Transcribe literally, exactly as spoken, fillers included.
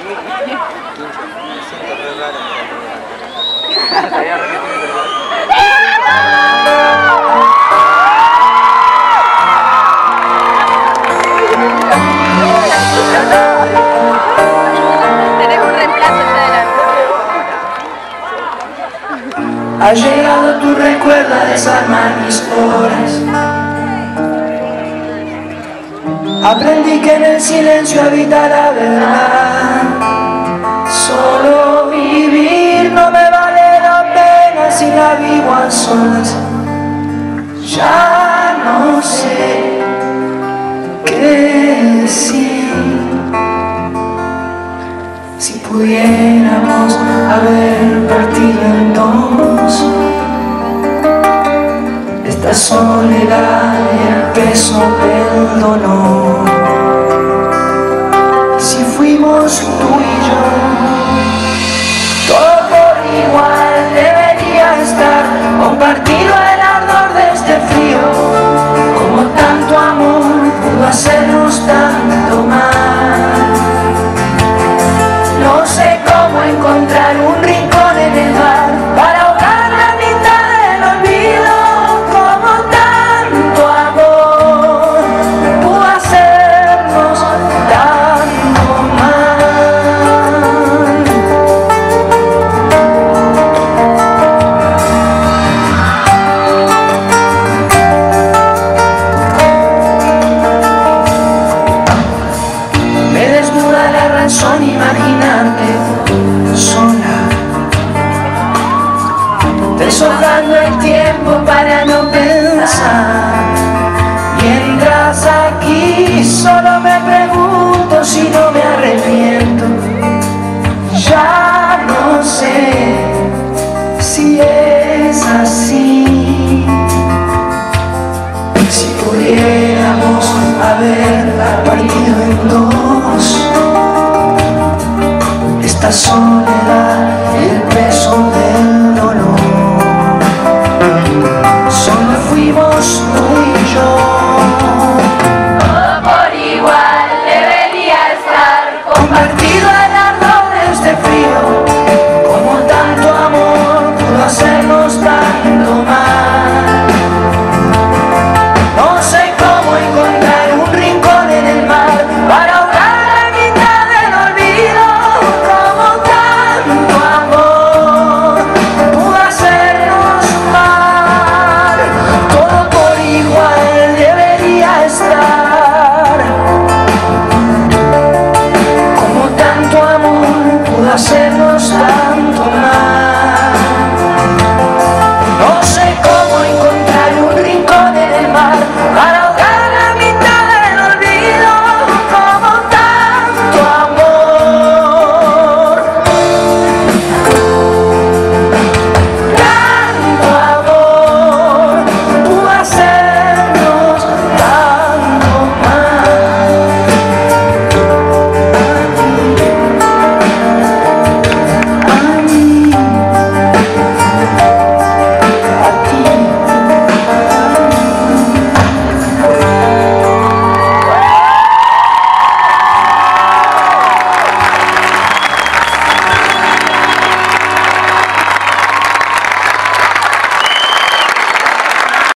Ha llegado tu recuerdo a desarmar mis horas. Aprendí que en el silencio habita la verdad. Solo vivir no me vale la pena si la vivo a solas. Ya no sé qué decir. Si pudiéramos haber partido en dos, esta soledad y el peso del dolor. Si fuimos tú y yo, todo por igual debería estar compartido el ardor de este frío. Como tanto amor pudo hacernos tanto mal. No sé cómo encontrar un rincón en el mar para ahogar la mitad del olvido. Como tanto amor pudo hacernos tanto mal. Me desnuda la razón imaginarte sola, deshojando el tiempo para no pensar.